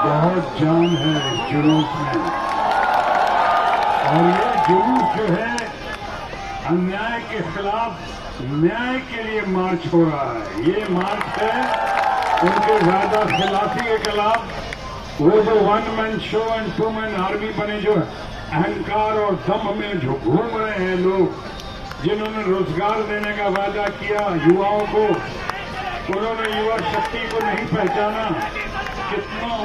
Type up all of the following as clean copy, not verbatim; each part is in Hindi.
बहुत जान है जुलूस में, और ये जुलूस जो है अन्याय के खिलाफ न्याय के लिए मार्च हो रहा है। ये मार्च है उनके वादा खिलाफी के खिलाफ। वो जो one man show and two man army बने, जो अहंकार और दम्भ में जो घूम रहे हैं लोग, जिन्होंने रोजगार देने का वादा किया युवाओं को, उन्होंने युवा शक्ति को नहीं पहचाना। कितना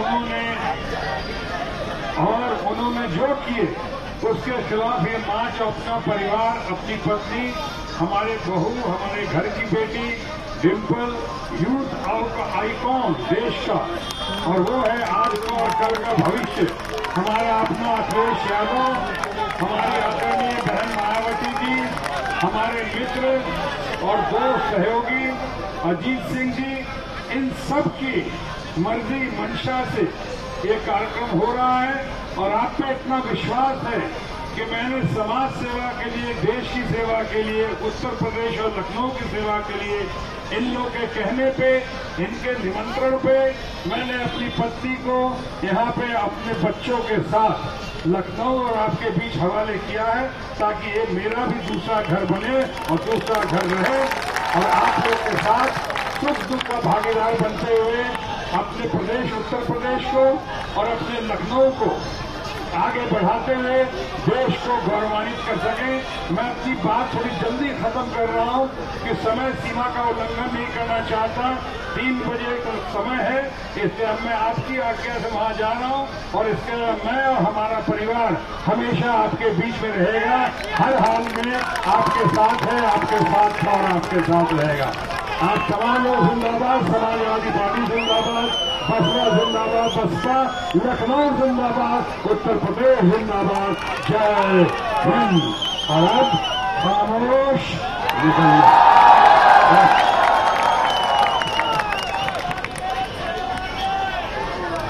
उन्होंने जो किए उसके खिलाफ ये मार्च अपना परिवार, अपनी पत्नी, हमारे बहू, हमारे घर की बेटी डिम्पल, यूथ आइकॉन देश का, और वो है आज का और कल का भविष्य, हमारा अपना अखिलेश यादव, हमारी आदरणीय बहन मायावती जी, हमारे मित्र और दोस्त सहयोगी अजीत सिंह जी, इन सब की मर्जी मंशा से ये कार्यक्रम हो रहा है। और आप पे इतना विश्वास है कि मैंने समाज सेवा के लिए, देश की सेवा के लिए, उत्तर प्रदेश और लखनऊ की सेवा के लिए, इन लोगों के कहने पे, इनके निमंत्रण पे, मैंने अपनी पत्नी को यहाँ पे अपने बच्चों के साथ लखनऊ और आपके बीच हवाले किया है, ताकि ये मेरा भी दूसरा घर बने और दूसरा घर रहे, और आप लोग के साथ सुख दुख का भागीदार बनते हुए अपने प्रदेश उत्तर प्रदेश को और अपने लखनऊ को आगे बढ़ाते हुए देश को गौरवान्वित कर सकें। मैं अपनी बात थोड़ी जल्दी खत्म कर रहा हूं कि समय सीमा का उल्लंघन नहीं करना चाहता। 3 बजे का समय है, इसलिए अब मैं आपकी आज्ञा से वहां जा रहा हूं, और इसके मैं और हमारा परिवार हमेशा आपके बीच में रहेगा, हर हाल में आपके साथ है, आपके साथ था और आपके साथ रहेगा। आप तमाम लोग जिंदाबाद, समाजवादी पार्टी जिंदाबाद, बसपा जिंदाबाद, बसपा, लखनऊ जिंदाबाद, उत्तर प्रदेश जिंदाबाद, जय हिंद। और अब खामोश निकल